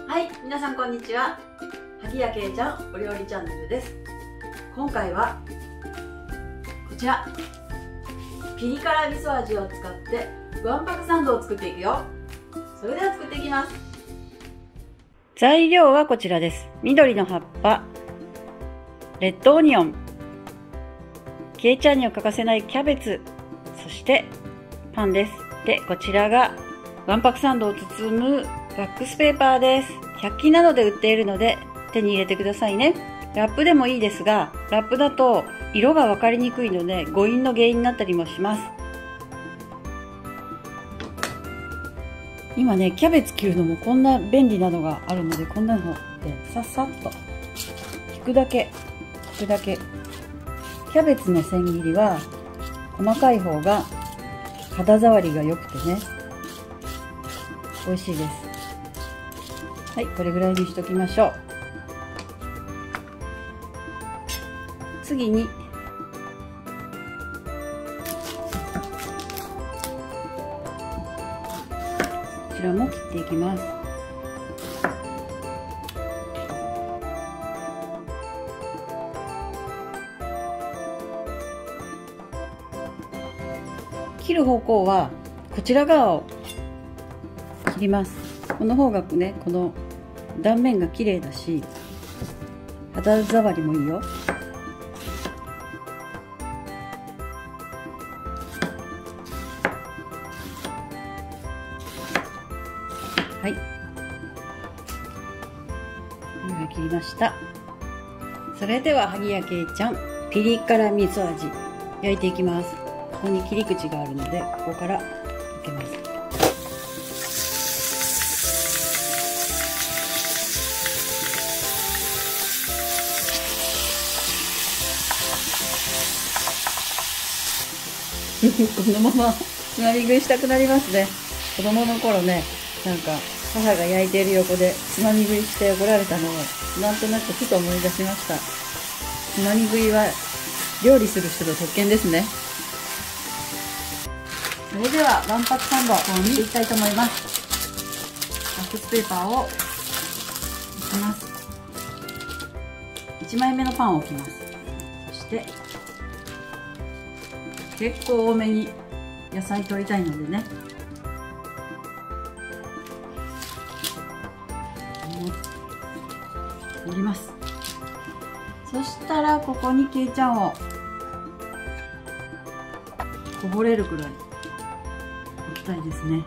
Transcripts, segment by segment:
はい、皆さんこんにちは。萩谷けいちゃんお料理チャンネルです。今回はこちらピリ辛味噌味を使ってわんぱくサンドを作っていくよ。それでは作っていきます。材料はこちらです。緑の葉っぱ、レッドオニオン、けいちゃんには欠かせないキャベツ、そしてパンです。で、こちらがわんぱくサンドを包むワックスペーパーです。100均などで売っているので手に入れてくださいね。ラップでもいいですが、ラップだと色が分かりにくいので誤飲の原因になったりもします。今ね、キャベツ切るのもこんな便利なのがあるので、こんなのでさっさっと引くだけ。キャベツの千切りは細かい方が肌触りが良くてね、美味しいです。はい、これぐらいにしときましょう。次にこちらも切っていきます。切る方向はこちら側を切ります。この方がね、この断面が綺麗だし肌触りもいいよ。はい、今切りました。それでは萩谷けいちゃんピリ辛味噌味焼いていきます。ここに切り口があるので、ここから開けます。このままつまみ食いしたくなりますね。子供の頃ね、なんか母が焼いている横でつまみ食いして怒られたのをなんとなくふと思い出しました。つまみ食いは料理する人の特権ですね。それではわんぱくサンドをしていきたいと思います。ワックスペーパーを置きます。1枚目のパンを置きます。そして結構多めに野菜取りたいのでね、入れます。そしたらここにけいちゃんをこぼれるくらい置きたいですね。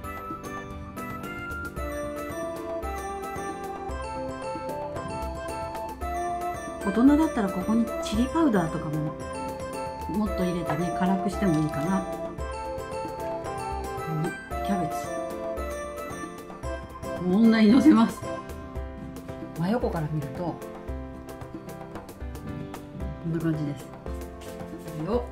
大人だったらここにチリパウダーとかもっと入れてね、辛くしてもいいかな。キャベツこんなにのせます。真横から見るとこんな感じです。これを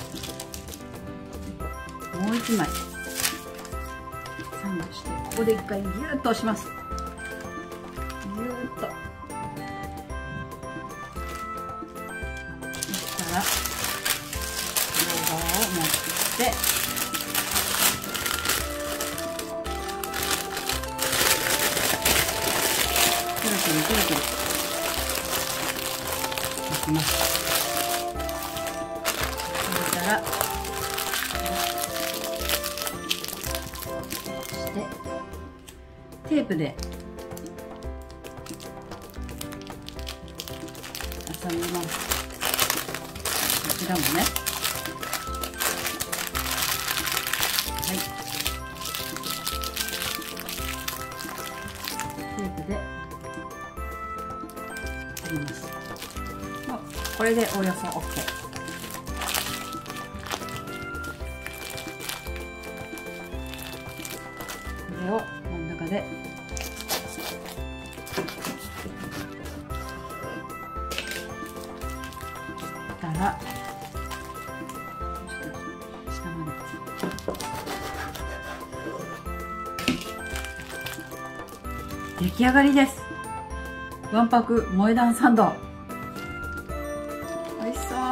もう一枚サンドして、ここで一回ギューッと押します。ギューッと。そしたら両側を持ってくるくるくるくる巻きます。そしたらテープで挟みます。こちらもね、はい、テープで貼ります。これでおよそ OK。 これを真ん中でたら、下まで出来上がりです。わんぱく萌え断サンド、美味しそう。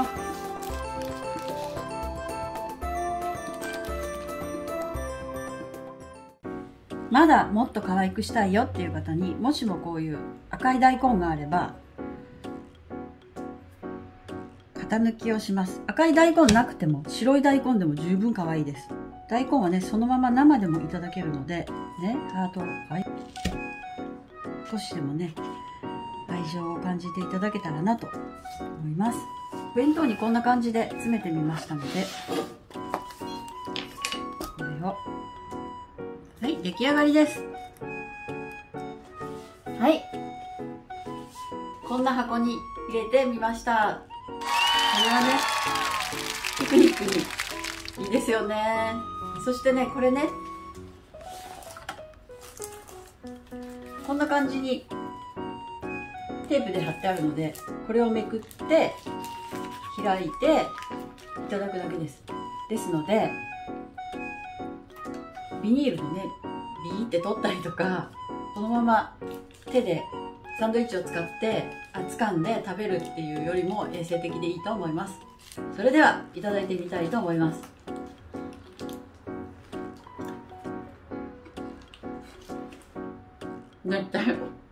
まだもっと可愛くしたいよっていう方に、もしもこういう赤い大根があれば型抜きをします。赤い大根なくても白い大根でも十分可愛いです。大根はね、そのまま生でもいただけるのでね、ハート、はい、少しでもね愛情を感じていただけたらなと思います。弁当にこんな感じで詰めてみましたので、これを、はい、出来上がりです。はい、こんな箱に入れてみました。これはね、ピクニックにいいですよね。そしてね、これね、こんな感じにテープで貼ってあるので、これをめくって開いていただくだけです。ですので、ビニールのね、ビーって取ったりとか、そのまま手でサンドイッチを使って掴んで食べるっていうよりも衛生的でいいと思います。それではいただいてみたいと思います。絶対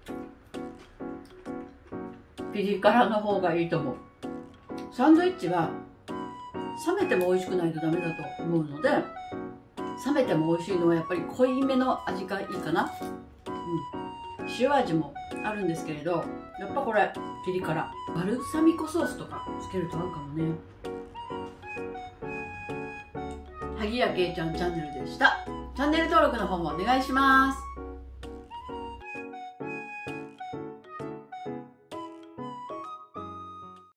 ピリ辛の方がいいと思う。サンドイッチは冷めても美味しくないとダメだと思うので、冷めても美味しいのはやっぱり濃いめの味がいいかな。塩味もあるんですけれど、やっぱこれピリ辛、バルサミコソースとかつけると合うかもね。萩谷けいちゃんチャンネルでした。チャンネル登録の方もお願いします。